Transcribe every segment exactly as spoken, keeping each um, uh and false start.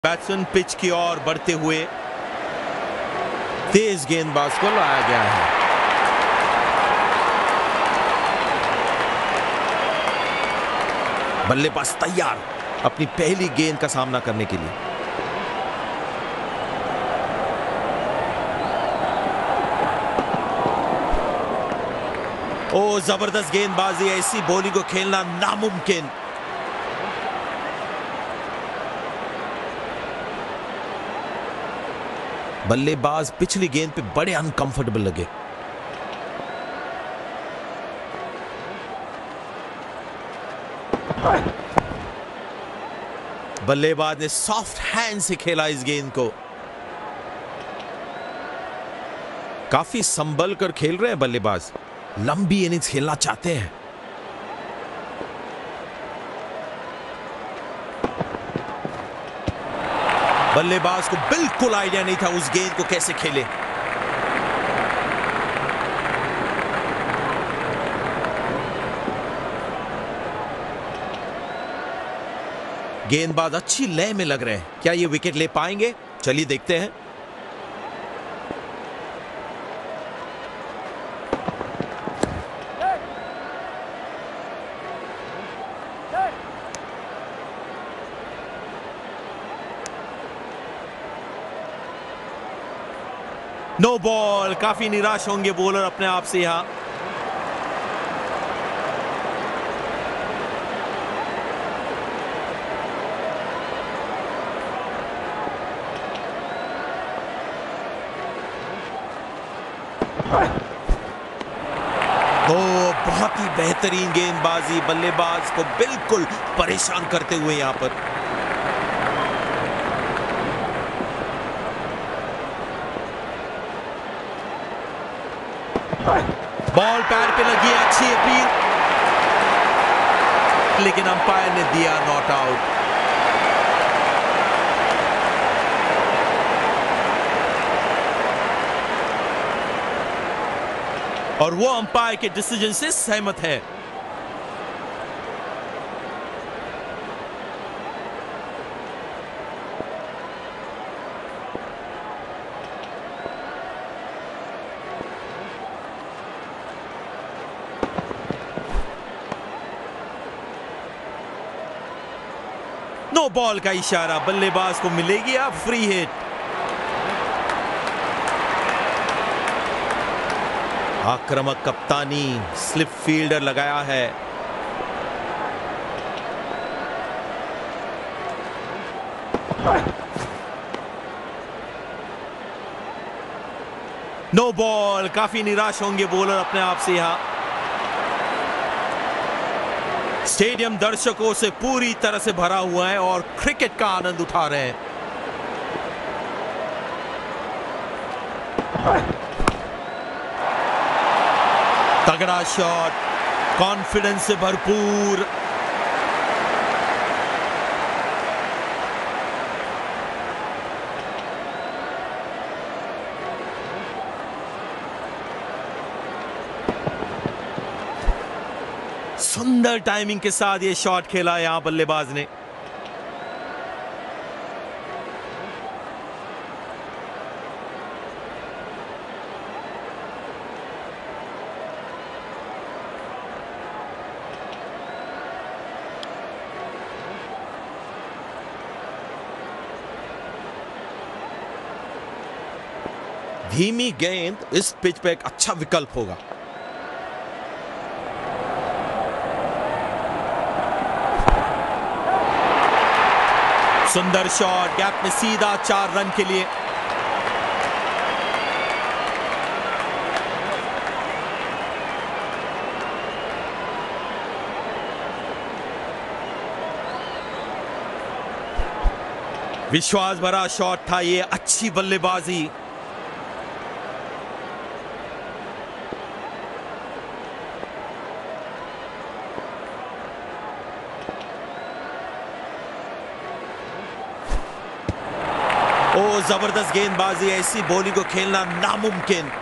Batsman pitch की ओर बढ़ते हुए तेज गेंदबाज को लाया गया है। बल्लेबाज तैयार अपनी पहली गेंद का सामना करने के लिए। ओ जबरदस्त गेंदबाजी, ऐसी बॉलिंग को खेलना नामुमकिन। बल्लेबाज पिछली गेंद पे बड़े अनकंफर्टेबल लगे। बल्लेबाज ने सॉफ्ट हैंड से खेला इस गेंद को। काफी संभल कर खेल रहे हैं बल्लेबाज, लंबी इनिंग्स खेलना चाहते हैं। बल्लेबाज को बिल्कुल आइडिया नहीं था उस गेंद को कैसे खेले। गेंदबाज अच्छी लय में लग रहे हैं। क्या ये विकेट ले पाएंगे? चलिए देखते हैं। No ball. काफी निराश होंगे बॉलर अपने आप से यहां। तो बहुत ही बेहतरीन गेंदबाजी, बल्लेबाज को बिल्कुल परेशान करते हुए यहां पर। बॉल पैर पे लगी है, अच्छी अपील, लेकिन अंपायर ने दिया नॉट आउट। और वो अंपायर के डिसीजन से सहमत है। नो बॉल का इशारा, बल्लेबाज को मिलेगी अब फ्री हिट। आक्रामक कप्तानी, स्लिप फील्डर लगाया है। No ball. काफी निराश होंगे बॉलर अपने आप से यहां। स्टेडियम दर्शकों से पूरी तरह से भरा हुआ है और क्रिकेट का आनंद उठा रहे हैं। तगड़ा शॉट, कॉन्फिडेंस से भरपूर। सुंदर टाइमिंग के साथ ये शॉट खेला यहां बल्लेबाज ने। धीमी गेंद इस पिच पे एक अच्छा विकल्प होगा। सुंदर शॉट, गैप में सीधा चार रन के लिए। विश्वास भरा शॉट था ये, अच्छी बल्लेबाजी। ओ जबरदस्त गेंदबाजी, ऐसी बॉलिंग को खेलना नामुमकिन।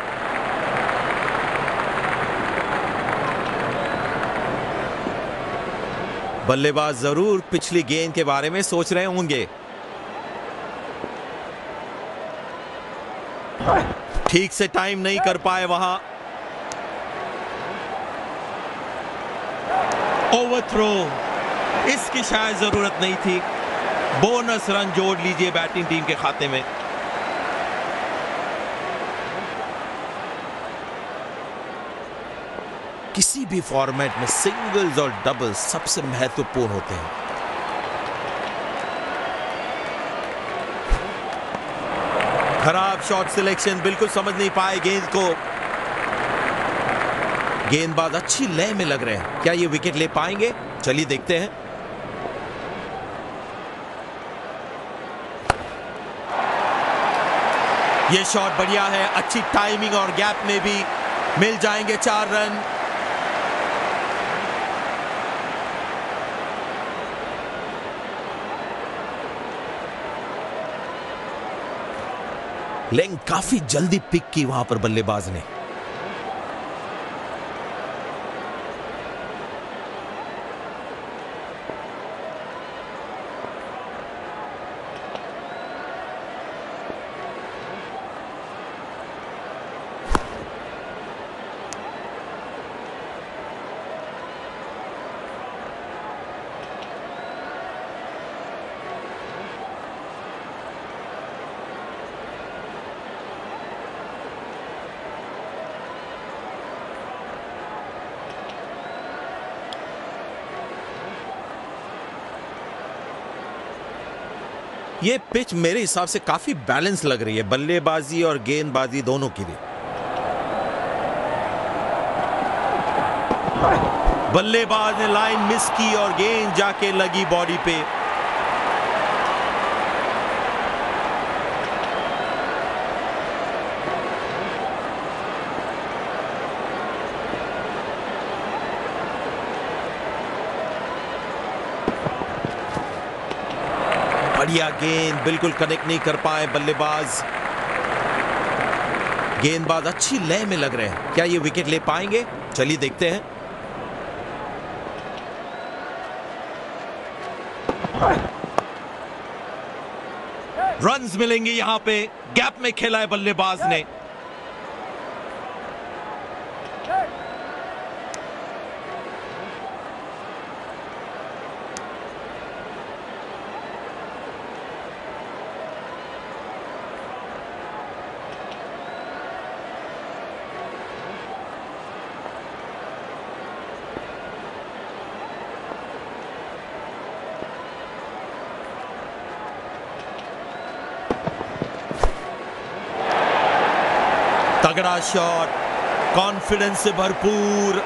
बल्लेबाज जरूर पिछली गेंद के बारे में सोच रहे होंगे। ठीक से टाइम नहीं कर पाए वहां। ओवरथ्रो, इसकी शायद जरूरत नहीं थी। बोनस रन जोड़ लीजिए बैटिंग टीम के खाते में। किसी भी फॉर्मेट में सिंगल्स और डबल्स सबसे महत्वपूर्ण होते हैं। खराब शॉट सिलेक्शन, बिल्कुल समझ नहीं पाए गेंद को। गेंदबाज अच्छी लय में लग रहे हैं, क्या ये विकेट ले पाएंगे? चलिए देखते हैं। ये शॉट बढ़िया है, अच्छी टाइमिंग और गैप में भी मिल जाएंगे चार रन। लेकिन काफी जल्दी पिक की वहां पर बल्लेबाज ने। ये पिच मेरे हिसाब से काफी बैलेंस लग रही है बल्लेबाजी और गेंदबाजी दोनों के लिए। बल्लेबाज ने लाइन मिस की और गेंद जाके लगी बॉडी पे। बढ़िया गेंद, बिल्कुल कनेक्ट नहीं कर पाए बल्लेबाज। गेंदबाज अच्छी लय में लग रहे हैं, क्या ये विकेट ले पाएंगे? चलिए देखते हैं। रन्स मिलेंगे यहां पे, गैप में खेला है बल्लेबाज ने। तगड़ा शॉट, कॉन्फिडेंस से भरपूर।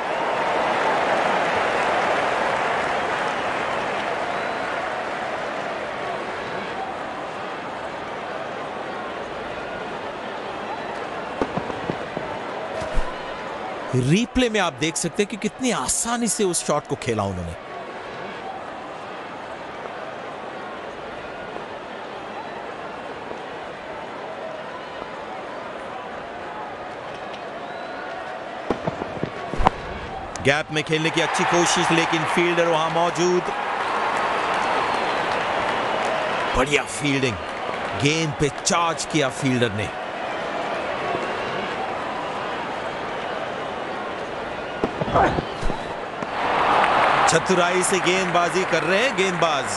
रिप्ले में आप देख सकते हैं कि कितनी आसानी से उस शॉट को खेला उन्होंने। गैप में खेलने की अच्छी कोशिश, लेकिन फील्डर वहां मौजूद। बढ़िया फील्डिंग, गेंद पे चार्ज किया फील्डर ने। चतुराई से गेंदबाजी कर रहे हैं गेंदबाज।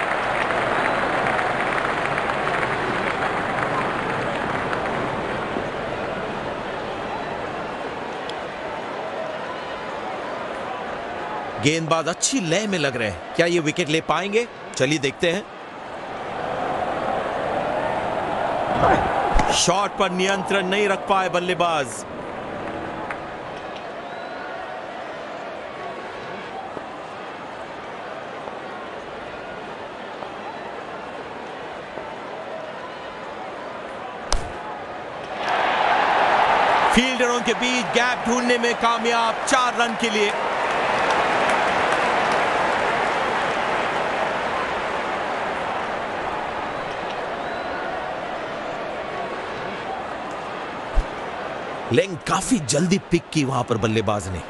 गेंदबाज अच्छी लय में लग रहे हैं, क्या ये विकेट ले पाएंगे? चलिए देखते हैं। शॉट पर नियंत्रण नहीं रख पाए बल्लेबाज। फील्डरों के बीच गैप ढूंढने में कामयाब, चार रन के लिए। लेकिन काफी जल्दी पिक की वहां पर बल्लेबाज ने।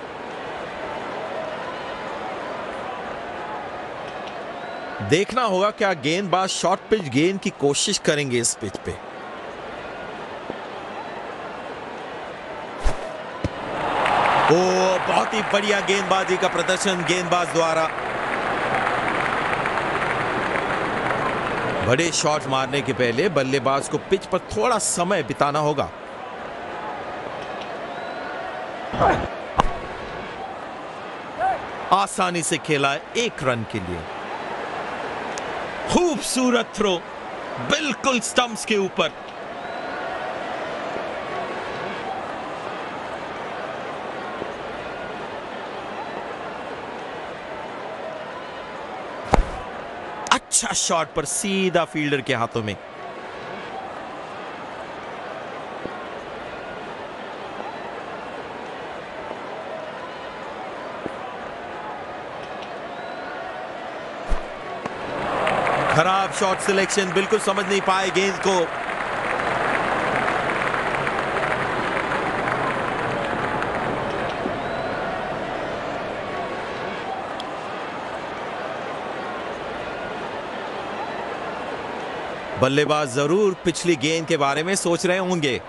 देखना होगा क्या गेंदबाज शॉर्ट पिच गेंद की कोशिश करेंगे इस पिच पे। ओ बहुत ही बढ़िया गेंदबाजी का प्रदर्शन गेंदबाज द्वारा। बड़े शॉट मारने के पहले बल्लेबाज को पिच पर थोड़ा समय बिताना होगा। आसानी से खेला एक रन के लिए। खूबसूरत थ्रो, बिल्कुल स्टंप्स के ऊपर। अच्छा शॉट पर सीधा फील्डर के हाथों में। खराब शॉट सिलेक्शन, बिल्कुल समझ नहीं पाए गेंद को। बल्लेबाज जरूर पिछली गेंद के बारे में सोच रहे होंगे।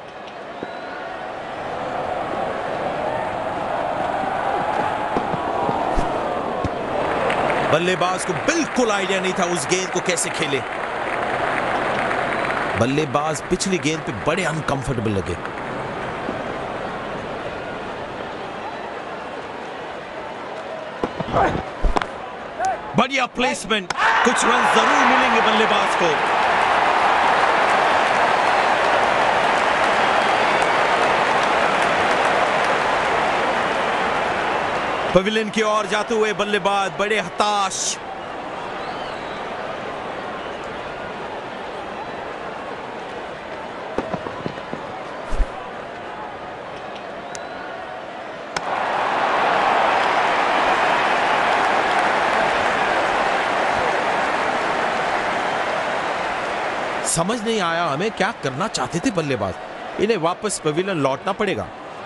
बल्लेबाज को बिल्कुल आइडिया नहीं था उस गेंद को कैसे खेले। बल्लेबाज पिछली गेंद पे बड़े अनकंफर्टेबल लगे। बढ़िया प्लेसमेंट, कुछ रन जरूर मिलेंगे बल्लेबाज को। पवेलियन की ओर जाते हुए बल्लेबाज बड़े हताश। समझ नहीं आया हमें क्या करना चाहते थे बल्लेबाज। इन्हें वापस पवेलियन लौटना पड़ेगा।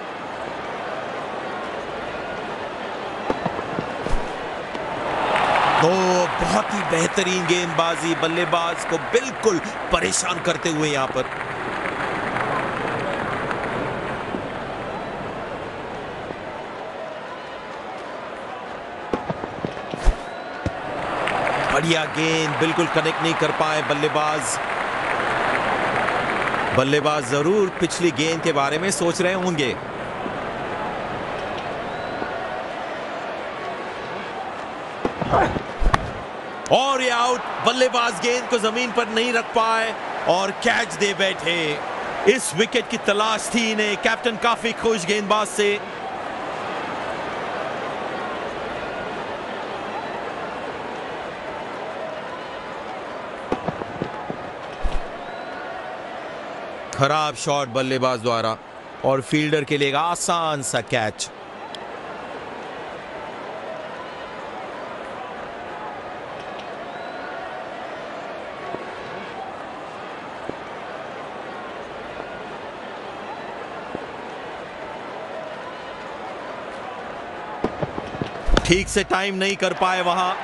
तो बहुत ही बेहतरीन गेंदबाजी, बल्लेबाज को बिल्कुल परेशान करते हुए यहां पर। बढ़िया गेंद, बिल्कुल कनेक्ट नहीं कर पाए बल्लेबाज। बल्लेबाज जरूर पिछली गेंद के बारे में सोच रहे होंगे। और ये आउट। बल्लेबाज गेंद को जमीन पर नहीं रख पाए और कैच दे बैठे। इस विकेट की तलाश थी इन्हें। कैप्टन काफी खुश गेंदबाज से। खराब शॉट बल्लेबाज द्वारा और फील्डर के लिए आसान सा कैच। ठीक से टाइम नहीं कर पाए वहां।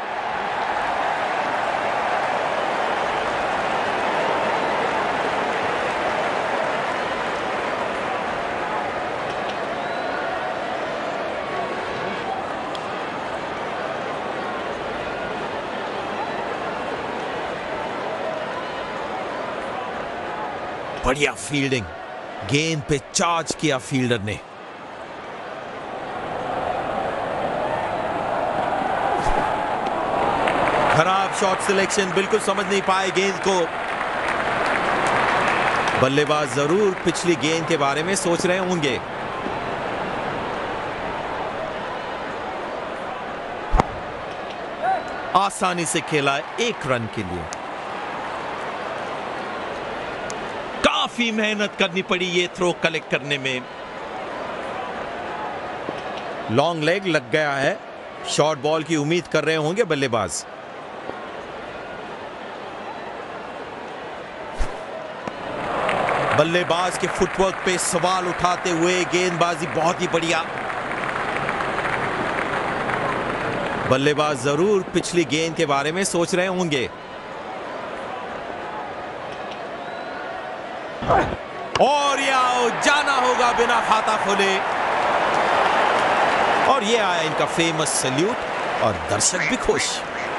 बढ़िया फील्डिंग, गेंद पे चार्ज किया फील्डर ने। खराब शॉट सिलेक्शन, बिल्कुल समझ नहीं पाए गेंद को। बल्लेबाज जरूर पिछली गेंद के बारे में सोच रहे होंगे। आसानी से खेला एक रन के लिए। काफी मेहनत करनी पड़ी ये थ्रो कलेक्ट करने में। लॉन्ग लेग लग गया है। शॉर्ट बॉल की उम्मीद कर रहे होंगे बल्लेबाज। बल्लेबाज के फुटवर्क पे सवाल उठाते हुए गेंदबाजी बहुत ही बढ़िया। बल्लेबाज जरूर पिछली गेंद के बारे में सोच रहे होंगे। और या जाना होगा बिना खाता खोले। और ये आया इनका फेमस सैल्यूट और दर्शक भी खुश।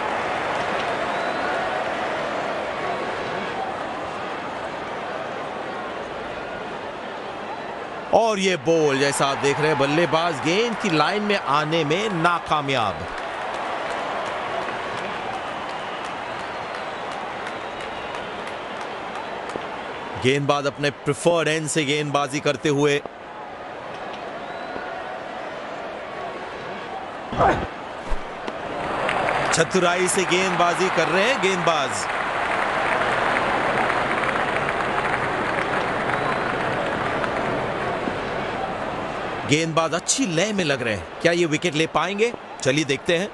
और ये बॉल जैसा आप देख रहे हैं, बल्लेबाज गेंद की लाइन में आने में नाकामयाब। गेंदबाज अपने प्रिफर्ड एंड से गेंदबाजी करते हुए चतुराई से गेंदबाजी कर रहे हैं गेंदबाज। गेंदबाज अच्छी लय में लग रहे हैं। क्या ये विकेट ले पाएंगे? चलिए देखते हैं।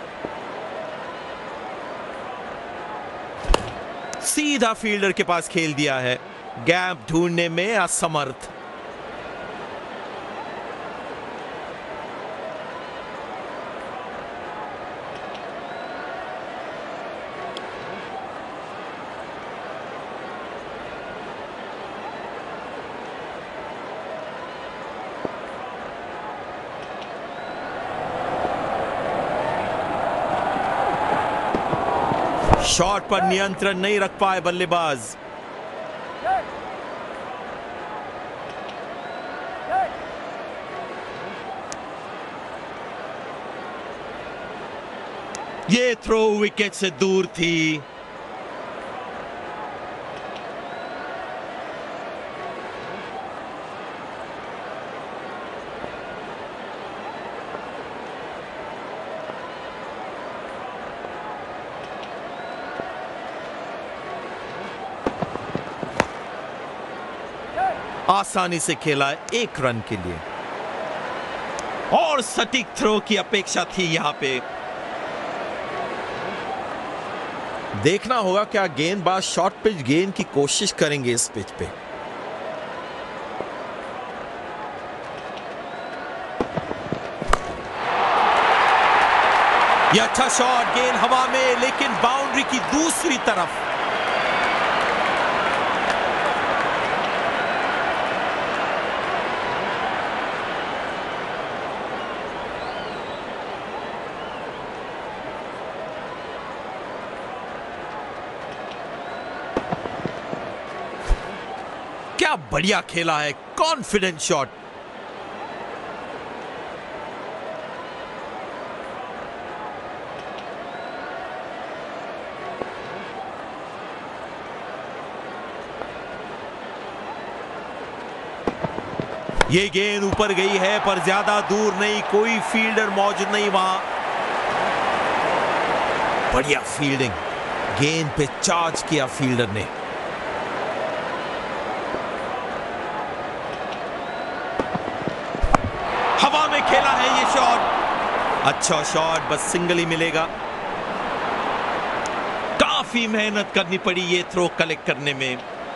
सीधा फील्डर के पास खेल दिया है, गैप ढूंढने में असमर्थ। शॉट पर नियंत्रण नहीं रख पाए बल्लेबाज। ये थ्रो विकेट से दूर थी। आसानी से खेला है एक रन के लिए और सटीक थ्रो की अपेक्षा थी यहां पे। देखना होगा क्या गेंदबाज शॉर्ट पिच गेंद की कोशिश करेंगे इस पिच पे। यह अच्छा शॉट, गेंद हवा में लेकिन बाउंड्री की दूसरी तरफ। क्या बढ़िया खेला है, कॉन्फिडेंट शॉट। ये गेंद ऊपर गई है पर ज्यादा दूर नहीं, कोई फील्डर मौजूद नहीं वहां। बढ़िया फील्डिंग, गेंद पे चार्ज किया फील्डर ने। हवा में खेला है ये शॉट, अच्छा शॉट, बस सिंगल ही मिलेगा। काफी मेहनत करनी पड़ी ये थ्रो कलेक्ट करने में।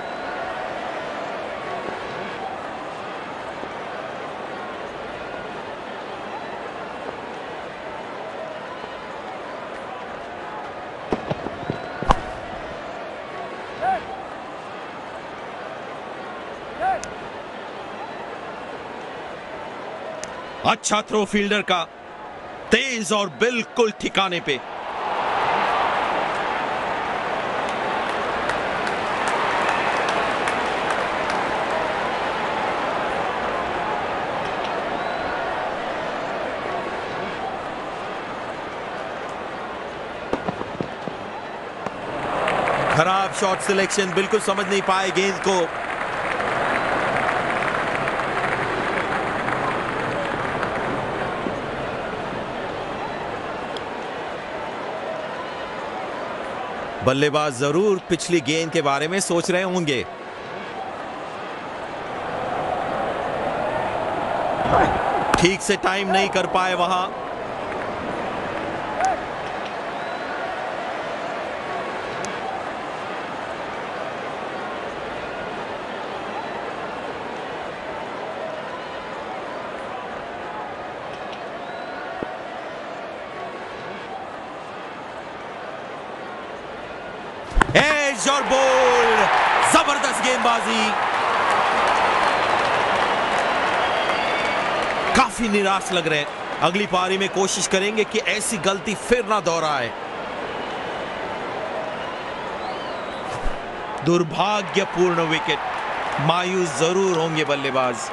अच्छा थ्रो फील्डर का, तेज और बिल्कुल ठिकाने पे। खराब शॉट सिलेक्शन, बिल्कुल समझ नहीं पाए गेंद को। बल्लेबाज जरूर पिछली गेंद के बारे में सोच रहे होंगे। ठीक से टाइम नहीं कर पाए वहां। एज और बॉल, जबरदस्त गेंदबाजी। काफी निराश लग रहे हैं। अगली पारी में कोशिश करेंगे कि ऐसी गलती फिर ना दोहराए। दुर्भाग्यपूर्ण विकेट, मायूस जरूर होंगे बल्लेबाज।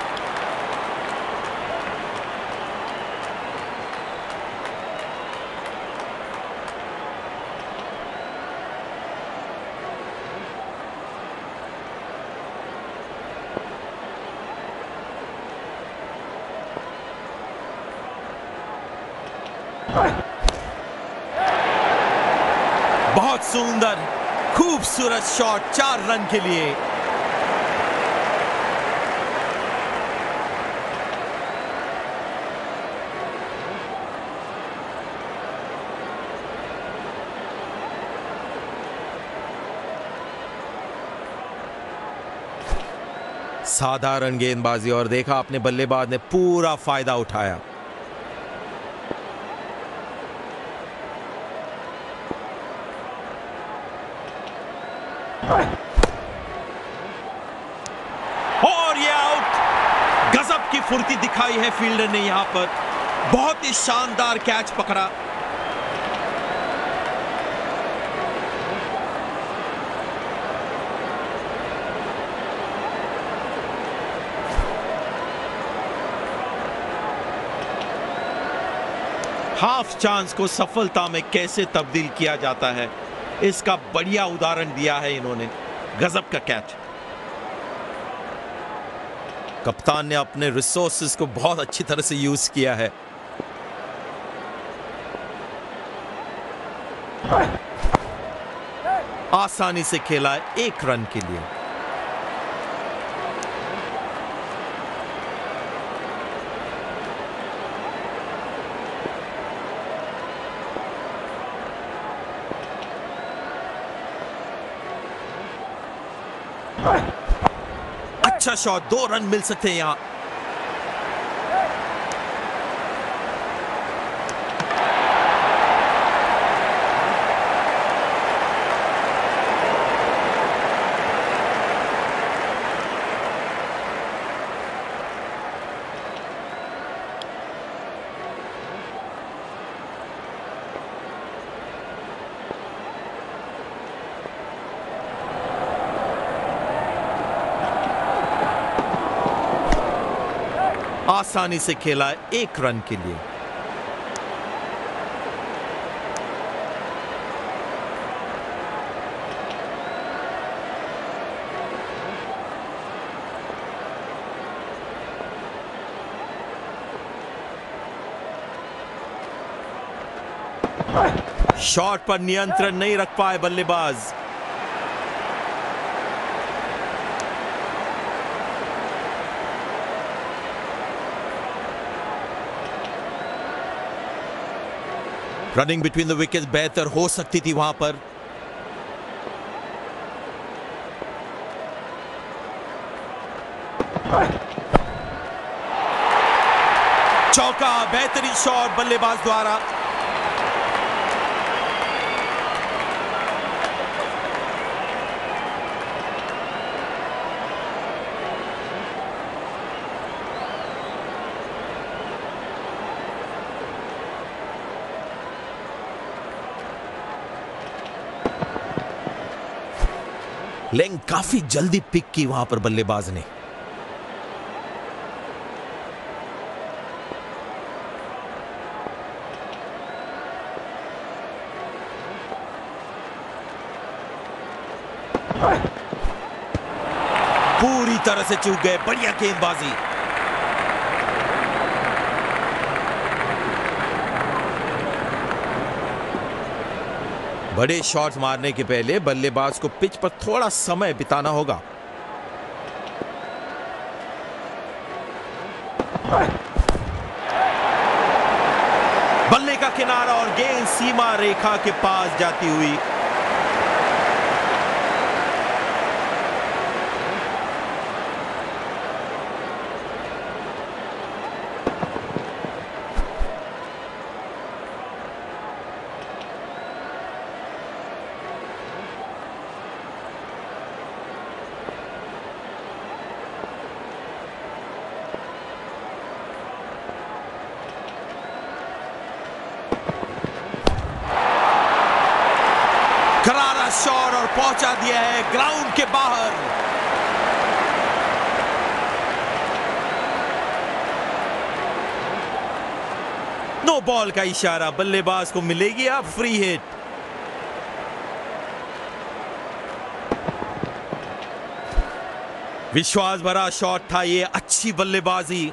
बहुत सुंदर खूबसूरत शॉट, चार रन के लिए। साधारण गेंदबाजी और देखा अपने बल्लेबाज ने पूरा फायदा उठाया। और ये आउट। गजब की फुर्ती दिखाई है फील्डर ने यहां पर, बहुत ही शानदार कैच पकड़ा। हाफ चांस को सफलता में कैसे तब्दील किया जाता है, इसका बढ़िया उदाहरण दिया है इन्होंने। गजब का कैच। कप्तान ने अपने रिसोर्सेज को बहुत अच्छी तरह से यूज किया है। आसानी से खेला है एक रन के लिए। अच्छा शॉट, दो रन मिल सकते हैं यहां। आसानी से खेला है एक रन के लिए। शॉट पर नियंत्रण नहीं रख पाए बल्लेबाज। रनिंग बिटवीन द विकेट्स बेहतर हो सकती थी वहां पर। चौका, बेहतरीन शॉट बल्लेबाज द्वारा। लेकिन काफी जल्दी पिक की वहां पर बल्लेबाज ने। पूरी तरह से चूक गए, बढ़िया गेंदबाजी। बड़े शॉट्स मारने के पहले बल्लेबाज को पिच पर थोड़ा समय बिताना होगा। बल्ले का किनारा और गेंद सीमा रेखा के पास जाती हुई। पहुंचा दिया है ग्राउंड के बाहर। नो बॉल का इशारा, बल्लेबाज को मिलेगी अब फ्री हिट। विश्वास भरा शॉट था ये, अच्छी बल्लेबाजी।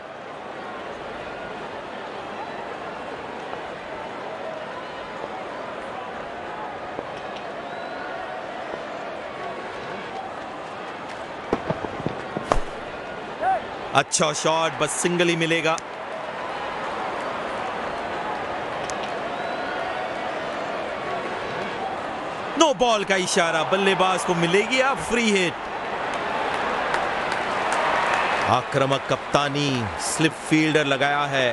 अच्छा शॉट, बस सिंगल ही मिलेगा। नो बॉल का इशारा, बल्लेबाज को मिलेगी अब फ्री हिट। आक्रामक कप्तानी, स्लिप फील्डर लगाया है।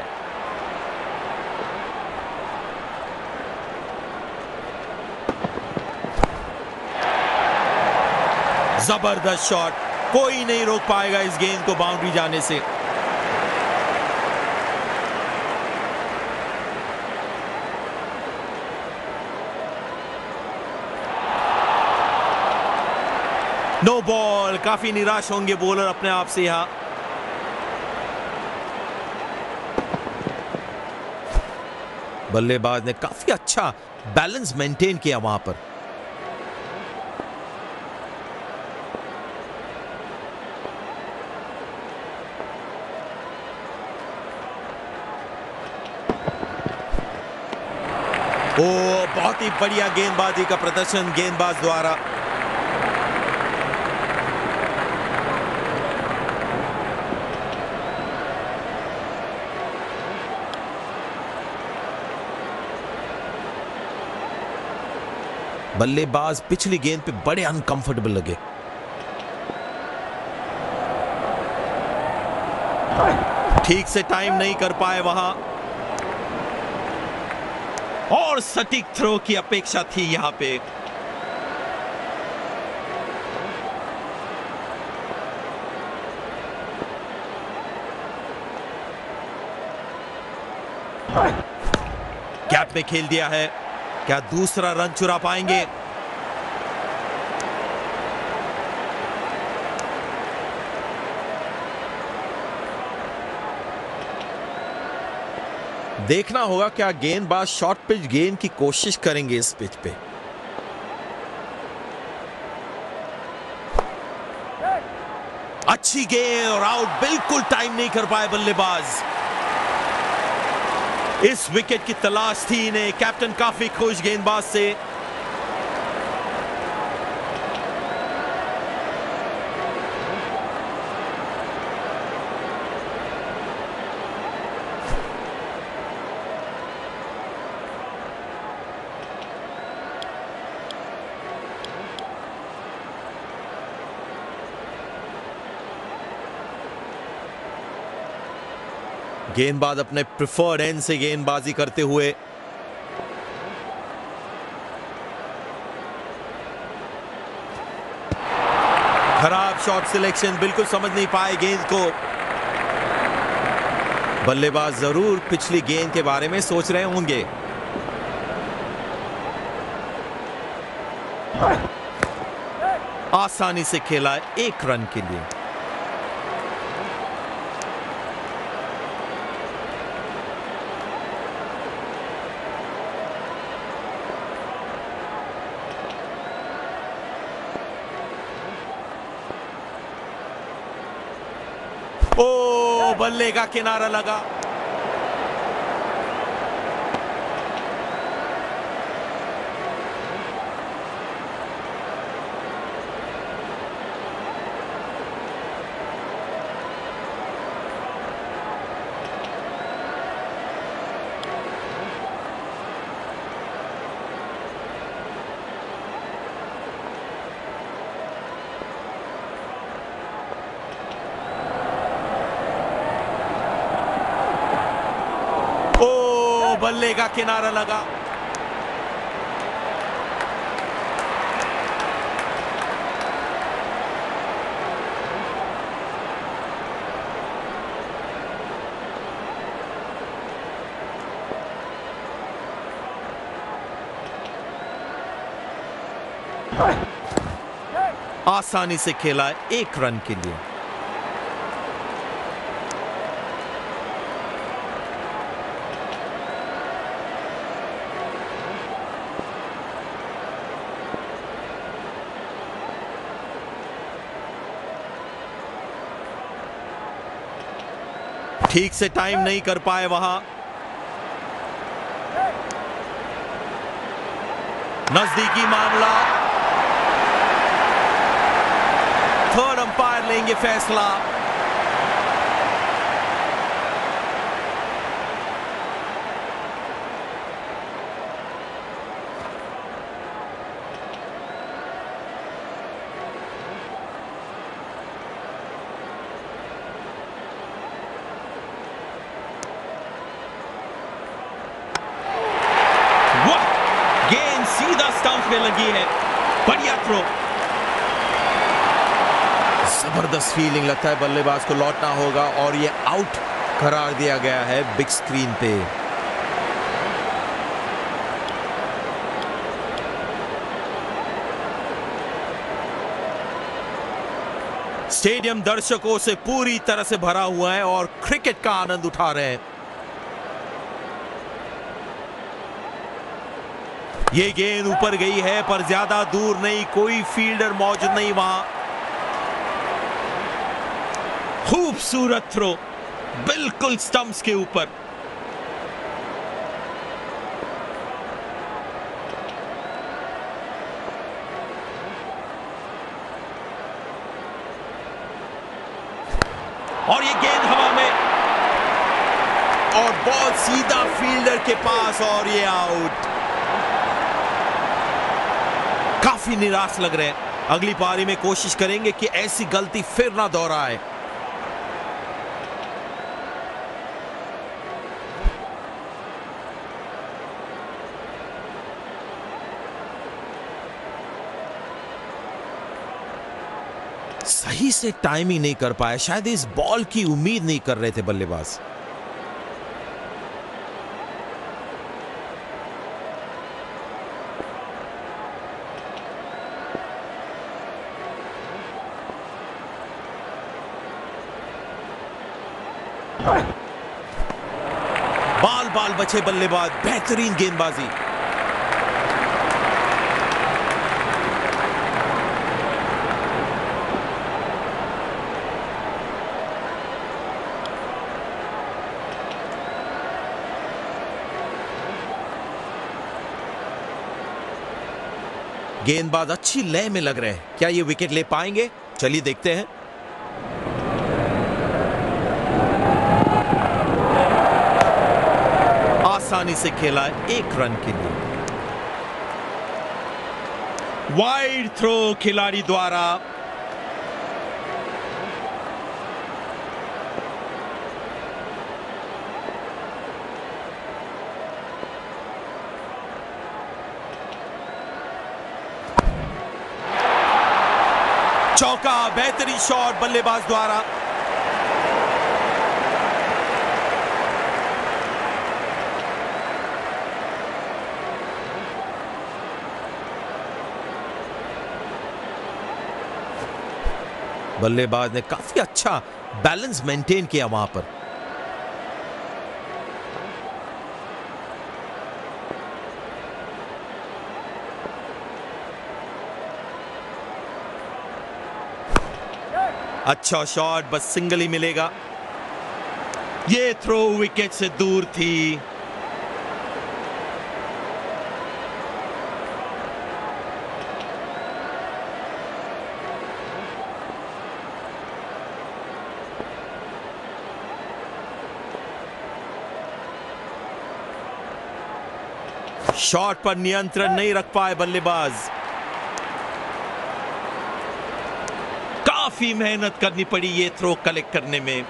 जबरदस्त शॉट, कोई नहीं रोक पाएगा इस गेंद को बाउंड्री जाने से। नो बॉल, काफी निराश होंगे बॉलर अपने आप से यहां। बल्लेबाज ने काफी अच्छा बैलेंस मेंटेन किया वहां पर। ओ, बहुत ही बढ़िया गेंदबाजी का प्रदर्शन गेंदबाज द्वारा। बल्लेबाज पिछली गेंद पे बड़े अनकंफर्टेबल लगे। ठीक से टाइम नहीं कर पाए वहां, और सटीक थ्रो की अपेक्षा थी यहां पे। गैप में खेल दिया है, क्या दूसरा रन चुरा पाएंगे? देखना होगा क्या गेंदबाज शॉर्ट पिच गेंद की कोशिश करेंगे इस पिच पे। अच्छी गेंद और आउट, बिल्कुल टाइम नहीं कर पाए बल्लेबाज। इस विकेट की तलाश थी इन्हें, कैप्टन काफी खुश गेंदबाज से। गेंदबाज अपने प्रिफर्ड एंड से गेंदबाजी करते हुए। खराब शॉट सिलेक्शन, बिल्कुल समझ नहीं पाए गेंद को। बल्लेबाज जरूर पिछली गेंद के बारे में सोच रहे होंगे। आसानी से खेला एक रन के लिए। ओ, बल्ले का किनारा लगा। बल्ले का किनारा लगा। आसानी से खेला एक रन के लिए। ठीक से टाइम नहीं कर पाए वहां, नजदीकी मामला। थर्ड अंपायर लेंगे फैसला। गेंद सीधा स्टंप में लगी है, बढ़िया थ्रो। जबरदस्त फीलिंग, लगता है बल्लेबाज को लौटना होगा और ये आउट करार दिया गया है बिग स्क्रीन पे। स्टेडियम दर्शकों से पूरी तरह से भरा हुआ है और क्रिकेट का आनंद उठा रहे हैं। ये गेंद ऊपर गई है पर ज्यादा दूर नहीं, कोई फील्डर मौजूद नहीं वहां। खूबसूरत थ्रो, बिल्कुल स्टंप्स के ऊपर। और ये गेंद हवा में और बॉल सीधा फील्डर के पास और ये आउट। काफी निराश लग रहे हैं। अगली पारी में कोशिश करेंगे कि ऐसी गलती फिर ना दोहराए। सही से टाइमिंग नहीं कर पाए, शायद इस बॉल की उम्मीद नहीं कर रहे थे बल्लेबाज। बाल बाल बचे बल्लेबाज, बेहतरीन गेंदबाजी। गेंदबाज अच्छी लय में लग रहे हैं, क्या ये विकेट ले पाएंगे? चलिए देखते हैं। आसानी से खेला एक रन के लिए। वाइड थ्रो खिलाड़ी द्वारा। चौका, बेहतरीन शॉट बल्लेबाज द्वारा। बल्लेबाज ने काफी अच्छा बैलेंस मेंटेन किया वहां पर। अच्छा शॉट, बस सिंगल ही मिलेगा। ये थ्रो विकेट से दूर थी। शॉट पर नियंत्रण नहीं रख पाए बल्लेबाज। काफी मेहनत करनी पड़ी ये थ्रो कलेक्ट करने में।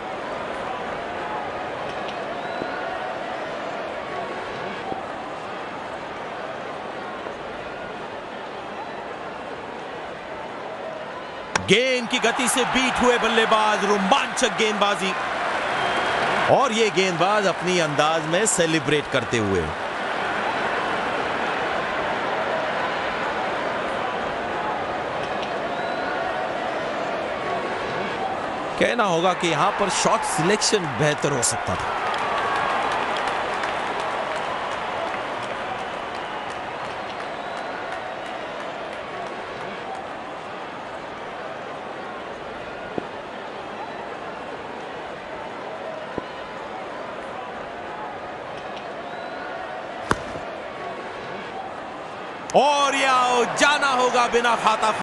गेंद की गति से बीट हुए बल्लेबाज, रोमांचक गेंदबाजी। और ये गेंदबाज अपनी अंदाज में सेलिब्रेट करते हुए। कहना होगा कि यहां पर शॉट सिलेक्शन बेहतर हो सकता था। और या जाना होगा बिना खाता